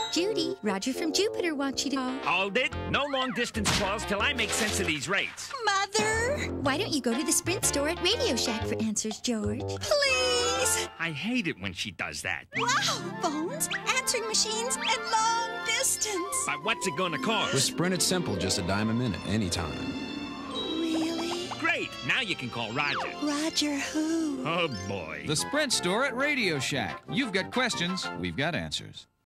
Judy, Roger from Jupiter wants you to call. Hold it. No long-distance calls till I make sense of these rates. Mother! Why don't you go to the Sprint store at Radioshack for answers, George? Please! I hate it when she does that. Wow! Phones, answering machines, and long distance. But what's it gonna cost? With Sprint, it's simple, just $0.10 a minute, anytime. Really? Great. Now you can call Roger. Roger who? Oh, boy. The Sprint store at Radio Shack. You've got questions, we've got answers.